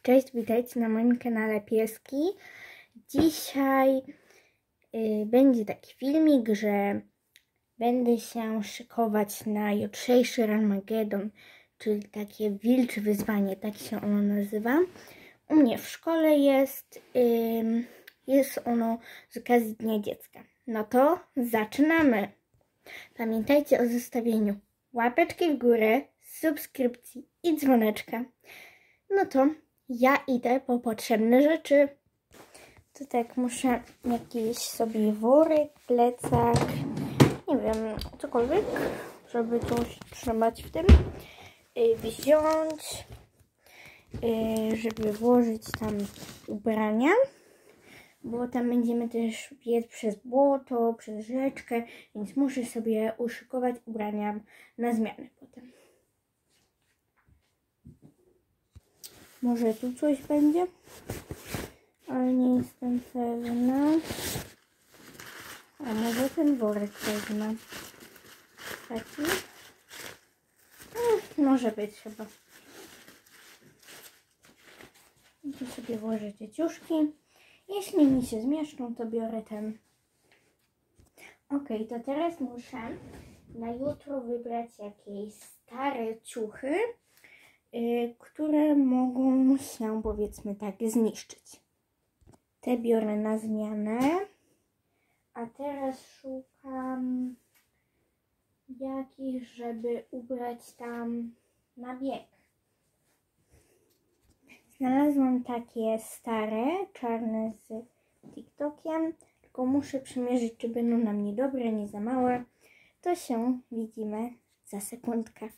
Cześć, witajcie na moim kanale Pieski. Dzisiaj będzie taki filmik, że będę się szykować na jutrzejszy Ranmagedon, czyli takie wilcze wyzwanie, tak się ono nazywa. U mnie w szkole jest ono z okazji Dnia Dziecka. No to zaczynamy! Pamiętajcie o zostawieniu łapeczki w górę, subskrypcji i dzwoneczka. No to ja idę po potrzebne rzeczy. To tak, muszę jakiś sobie worek, plecak, nie wiem, cokolwiek, żeby coś trzymać w tym, wziąć, żeby włożyć tam ubrania, bo tam będziemy też biec przez błoto, przez rzeczkę, więc muszę sobie uszykować ubrania na zmianę potem. Może tu coś będzie, ale nie jestem pewna. A może ten worek wezmę. Taki? Może być chyba. Tu sobie włożę dzieciuszki. Jeśli mi się zmieszczą, to biorę ten. Ok, to teraz muszę na jutro wybrać jakieś stare ciuchy, które mogą się, powiedzmy tak, zniszczyć. Te biorę na zmianę, a teraz szukam jakichś, żeby ubrać tam na bieg. Znalazłam takie stare, czarne z TikTokiem, tylko muszę przymierzyć, czy będą na mnie dobre, nie za małe. To się widzimy za sekundkę.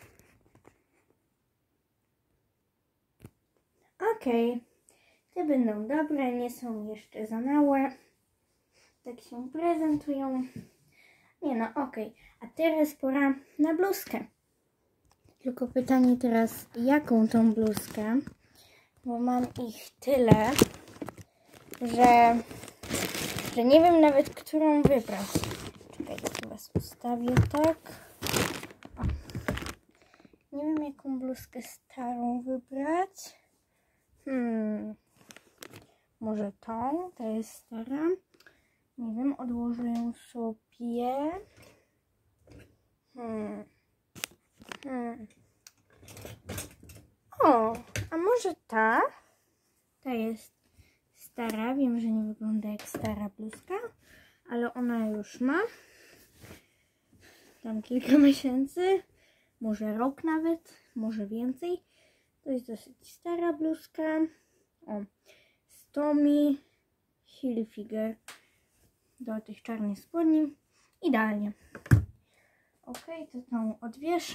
Okej, te będą dobre, nie są jeszcze za małe. Tak się prezentują. Nie no, okej. A teraz pora na bluzkę. Tylko pytanie teraz, jaką tą bluzkę? Bo mam ich tyle, że nie wiem nawet, którą wybrać. Czekajcie, was ustawię tak. O. Nie wiem, jaką bluzkę starą wybrać. Może tą, ta jest stara. Nie wiem, odłożę ją sobie. O, a może ta? Ta jest stara, wiem, że nie wygląda jak stara bluzka, ale ona już ma tam kilka miesięcy, może rok nawet, może więcej. To jest dosyć stara bluzka. O, z Tommy Hilfiger do tych czarnych spodni. Idealnie. Ok, to tą odwieszę.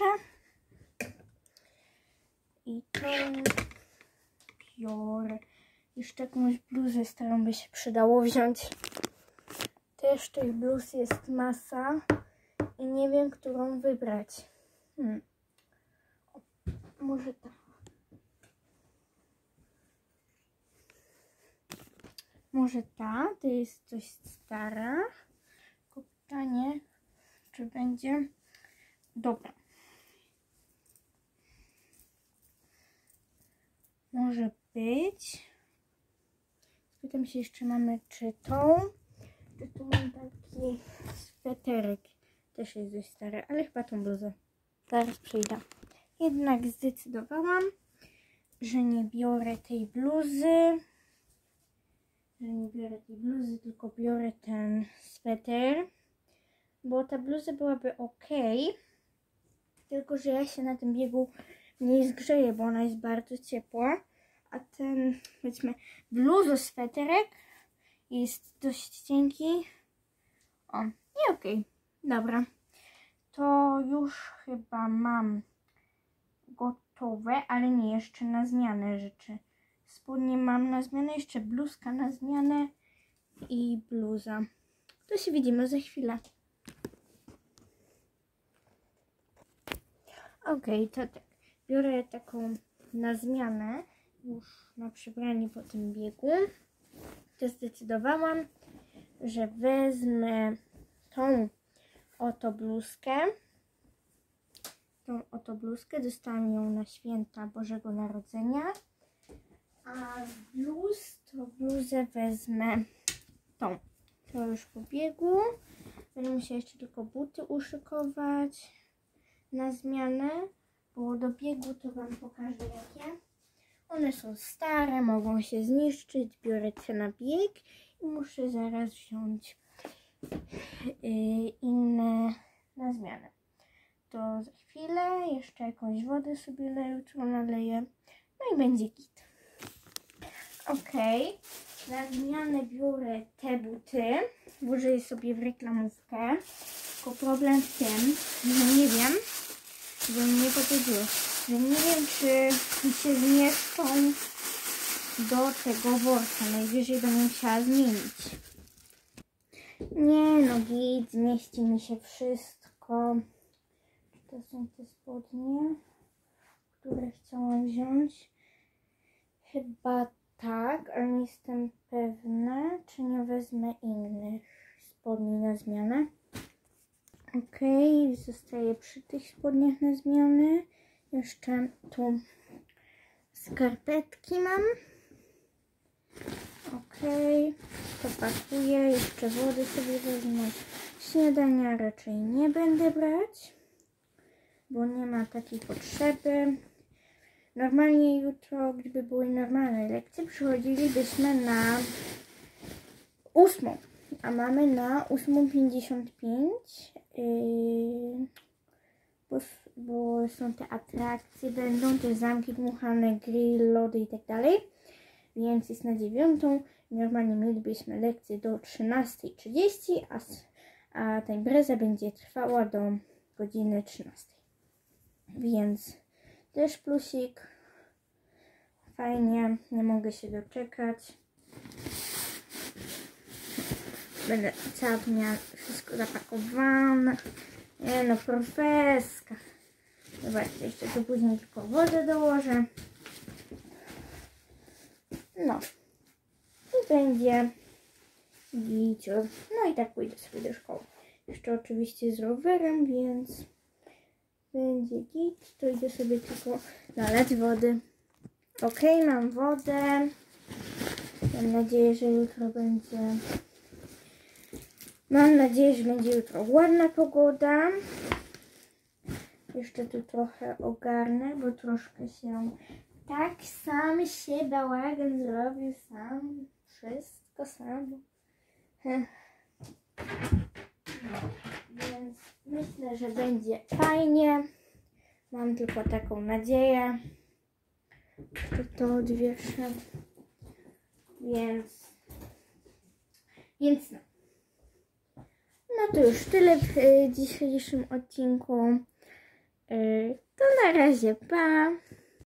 I to biorę. Jeszcze jakąś bluzę starą by się przydało wziąć. Też tych bluz jest masa i nie wiem, którą wybrać. Może ta. Może ta, to jest coś stara. Tylko pytanie, czy będzie dobra. Może być. Spytam się jeszcze mamy, czy tu mam taki sweterek. Też jest dość stary, ale chyba tą bluzę. Zaraz przyjdę. Jednak zdecydowałam, że nie biorę tej bluzy. Tylko biorę ten sweter. Bo ta bluza byłaby ok. Tylko że ja się na tym biegu nie zgrzeję, bo ona jest bardzo ciepła. A ten, powiedzmy, bluzosweterek jest dość cienki. O, i okej. Dobra. To już chyba mam gotowe, ale nie jeszcze na zmianę rzeczy. Spodnie mam na zmianę, jeszcze bluzka na zmianę i bluza. To się widzimy za chwilę. Okej, to tak. Biorę taką na zmianę, już na przebranie po tym biegu. To zdecydowałam, że wezmę tą oto bluzkę. Dostałam ją na święta Bożego Narodzenia. A z bluz, to bluzę wezmę tą. To już po biegu. Będę musiała jeszcze tylko buty uszykować na zmianę, bo do biegu to wam pokażę jakie. One są stare, mogą się zniszczyć. Biorę te na bieg i muszę zaraz wziąć inne na zmianę. To za chwilę jeszcze jakąś wodę sobie na jutro naleję. No i będzie git. Ok, na zmianę biorę te buty. Włożę je sobie w reklamówkę. Tylko problem w tym, że nie wiem, że mnie powiedział, że nie wiem, czy mi się zmieszczą do tego worka. Najwyżej będę musiała zmienić. Nie no, git, zmieści mi się wszystko. To są te spodnie, które chciałam wziąć. Chyba tak, ale nie jestem pewna, czy nie wezmę innych spodni na zmianę. Ok, zostaję przy tych spodniach na zmianę. Jeszcze tu skarpetki mam. Ok, to pakuję. Jeszcze wody sobie wezmę. Śniadania raczej nie będę brać, bo nie ma takiej potrzeby. Normalnie jutro, gdyby były normalne lekcje, przychodzilibyśmy na 8, a mamy na 8:55, bo są te atrakcje, będą te zamki dmuchane, grill, lody i tak dalej, więc jest na 9. Normalnie mielibyśmy lekcję do 13:30, a ta impreza będzie trwała do godziny 13. Więc też plusik. Fajnie, nie mogę się doczekać. Będę cała dnia wszystko zapakowane. Nie no, profeska. Zobaczcie, jeszcze tu później tylko wodę dołożę. No. I będzie gicior. No i tak pójdę sobie do szkoły. Jeszcze oczywiście z rowerem, więc będzie git. To idę sobie tylko nalać wody. Ok, mam wodę. Mam nadzieję, że jutro będzie... Mam nadzieję, że będzie jutro ładna pogoda. Jeszcze tu trochę ogarnę, bo troszkę się... Tak sam się bałagan zrobił, sam. Wszystko sam. Więc myślę, że będzie fajnie. Mam tylko taką nadzieję. To odwieszę. Więc no. No to już tyle w dzisiejszym odcinku. To na razie, pa!